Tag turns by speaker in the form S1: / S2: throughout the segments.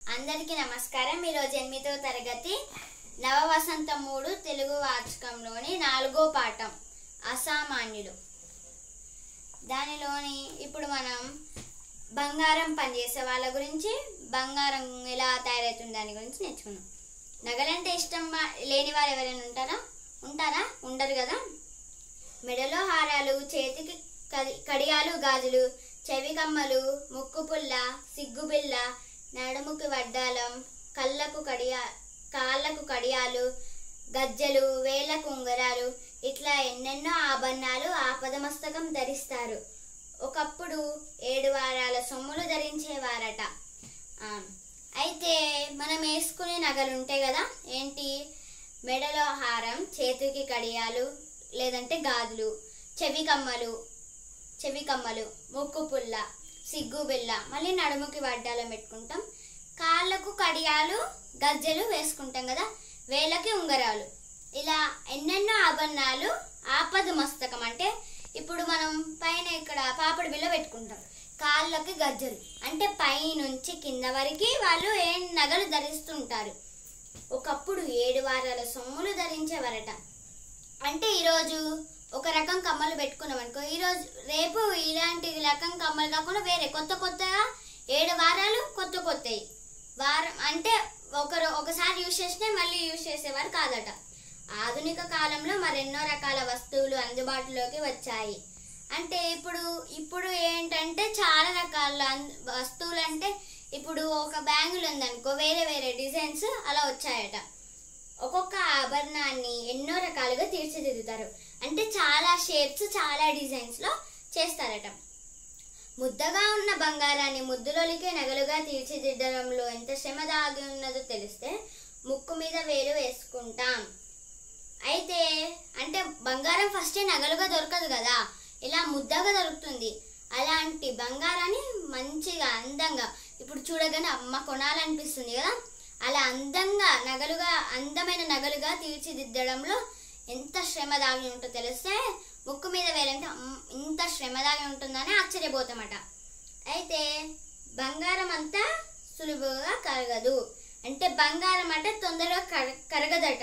S1: అందరికీ నమస్కారం। ఈ రోజు 8వ తరగతి నవ వసంత 3 తెలుగు వాచకంలోని 4వ పాఠం అసామాన్యులు। దానిలోని ఇప్పుడు మనం బంగారం పనిచేసే వాళ్ళ గురించి, బంగారం ఎలా తయారవుతుంది దాని గురించి నేర్చుకున్నాం। నగలంటే ఇష్టం లేని వారు ఎవరైనా ఉంటారా? ఉండరు కదా। మెడలో హారాలు, చేతికి కడియాలు, గాజులు, చెవి కమ్మలు, ముక్కు పుల్ల, సిగ్గుబిల్ల, నడుముకి వడ్డాలం, కాళ్ళకు కడియాలు, గజ్జలు, వేళ్ళకు ఉంగరాలు, ఇట్లా ఎన్నెన్నో ఆభరణాలు ఆపదమస్తకం ధరిస్తారు। ఒకప్పుడు 7 వారాల సొమ్ములు ధరించేవారట। అయితే మనం వేసుకునే నగలు ఉంటాయి కదా, ఏంటి? మెడలో హారం, చేతికి కడియాలు లేదంటే గాజులు, చెవి కమ్మలు, ముక్కు పుల్ల, సిగ్గు బిల్ల, మళ్ళీ నడుముకి వడ్డాలం పెట్టుకుంటాం, కాళ్ళకు కడియాలు, గజ్జలు వేసుకుంటాం కదా, వేళ్ళకి ఉంగరాలు, ఇలా ఎన్నెన్నో ఆభరణాలు ఆపద మస్తకం అంటే ఇప్పుడు మనం పైన ఇక్కడ పాపడి బిల్ల పెట్టుకుంటాం, కాళ్ళకి గజ్జలు అంటే పై నుంచి కింద వరకు వాళ్ళు నగలు ధరిస్తుంటారు। ఒకప్పుడు 7 వారాల సొమ్ములు ధరించేవారట। అంటే ఈరోజు ఒక రకం కమ్మలు పెట్టుకున్నాం అనుకో, ఈరోజు రేపు ఇలాంటి రకం కమ్మలు కాకుండా వేరే కొత్తగా 7 వారాలు కొత్తవి వారం అంటే ఒకసారి యూజ్ చేసినా మళ్ళీ యూజ్ చేసేవారు కాదట। ఆధునిక కాలంలో మరెన్నో రకాల వస్తువులు అందుబాటులోకి వచ్చాయి। అంటే ఇప్పుడు ఏంటంటే చాలా రకాల వస్తువులు, అంటే ఇప్పుడు ఒక బ్యాంగిల్ ఉందనుకో, వేరే డిజైన్స్ అలా వచ్చాయట। ఒక్కొక్క ఆభరణాన్ని ఎన్నో రకాలుగా తీర్చిదిద్దుతారు, అంటే చాలా షేప్స్, చాలా డిజైన్స్ లో చేస్తారట। ముద్దగా ఉన్న బంగారాన్ని ముద్దులోలికే నగలుగా తీర్చిదిద్దడంలో ఎంత శ్రమ దాగి ఉన్నదో తెలిస్తే ముక్కు మీద వేలు వేసుకుంటాం। అయితే అంటే బంగారం ఫస్టే నగలుగా దొరకదు కదా, ఇలా ముద్దగా దొరుకుతుంది। అలాంటి బంగారాన్ని మంచిగా అందంగా ఇప్పుడు చూడగానే అమ్మ కొనాలనిపిస్తుంది కదా, అలా అందమైన నగలుగా తీర్చిదిద్దడంలో ఎంత శ్రమ దాగి ఉంటుందో తెలిస్తే ముక్కు మీద వేలంటే ఇంత శ్రమ దాగి ఉంటుందని ఆశ్చర్యపోతామట। అయితే బంగారం అంతా సులువుగా కరగదు, అంటే బంగారం అంటే తొందరగా కరగదట।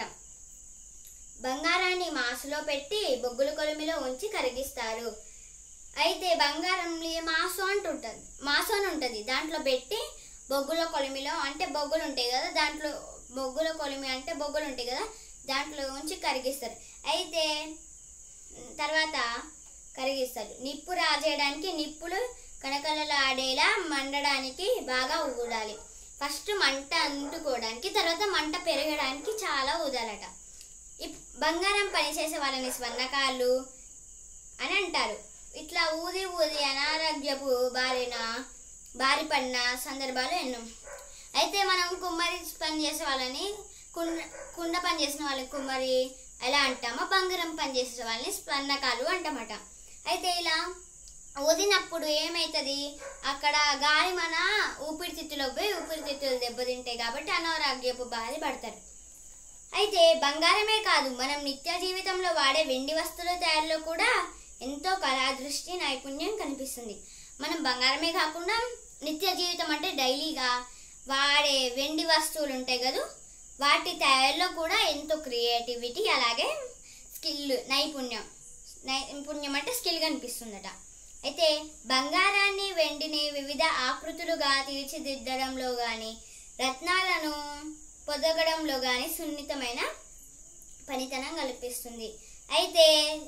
S1: బంగారాన్ని మాసులో పెట్టి బొగ్గుల కొలిమిలో ఉంచి కరిగిస్తారు। అయితే బంగారంలో మాసు అని ఉంటుంది, దాంట్లో పెట్టి బొగ్గుల కొలిమిలో, అంటే బొగ్గులు ఉంటాయి కదా, దాంట్లో బొగ్గుల కొలిమి అంటే బొగ్గులు ఉంటాయి కదా, దాంట్లో ఉంచి కరిగిస్తారు। అయితే తర్వాత కరిగిస్తారు, నిప్పు రాజేయడానికి నిప్పులు కనకలలాడేలా మండడానికి బాగా ఊదాలి। ఫస్ట్ మంట అంటుకోవడానికి, తర్వాత మంట పెరగడానికి చాలా ఊదాలట। బంగారం పనిచేసే వాళ్ళని స్వర్ణకారులు అని అంటారు। ఇట్లా ఊది అనారోగ్యపు బారి పడిన సందర్భాలు ఎన్నో। అయితే మనం కుమ్మరి పని చేసే వాళ్ళని కుండ పని చేసిన వాళ్ళని కుమ్మరి ఎలా అంటామో, బంగారం పని చేసే వాళ్ళని స్వర్ణకారులు అంటామట। అయితే ఇలా ఊదినప్పుడు ఏమవుతుంది, అక్కడ గాలి మన ఊపిరితిత్తులోకి పోయి ఊపిరితిత్తులు దెబ్బతింటాయి కాబట్టి అనారోగ్యపు బారి పడతారు। అయితే బంగారమే కాదు, మనం నిత్య జీవితంలో వాడే వెండి వస్తువుల తయారీలో కూడా ఎంతో కళాదృష్టి, నైపుణ్యం కనిపిస్తుంది। మనం బంగారమే కాకుండా నిత్య జీవితం అంటే డైలీగా వాడే వెండి వస్తువులు ఉంటాయి కదా, వాటి తయారీలో కూడా ఎంతో క్రియేటివిటీ, అలాగే స్కిల్, నైపుణ్యం అంటే స్కిల్ కనిపిస్తుందట। అయితే బంగారాన్ని, వెండిని వివిధ ఆకృతులుగా తీర్చిదిద్దడంలో కానీ, రత్నాలను పొదగడంలో కానీ సున్నితమైన పనితనం కల్పిస్తుంది। అయితే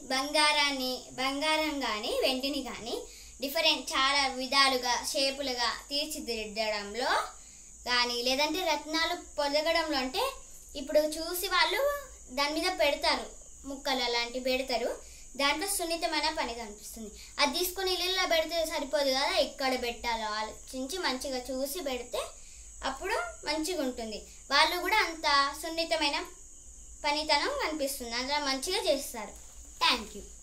S1: బంగారం కానీ వెండిని కానీ చాలా విధాలుగా షేపులుగా తీర్చిదిద్దడంలో కానీ, లేదంటే రత్నాలు పొదగడంలో, అంటే ఇప్పుడు చూసి వాళ్ళు దాని మీద పెడతారు, ముక్కలు అలాంటివి పెడతారు, దాంట్లో సున్నితమైన పని కనిపిస్తుంది। అది తీసుకొని ఇళ్ళల్లో పెడితే సరిపోదు కదా, ఎక్కడ పెట్టాలో ఆలోచించి మంచిగా చూసి పెడితే అప్పుడు మంచిగా ఉంటుంది। వాళ్ళు కూడా అంత సున్నితమైన పనితనం కనిపిస్తుంది, అందులో మంచిగా చేస్తారు। Thank you.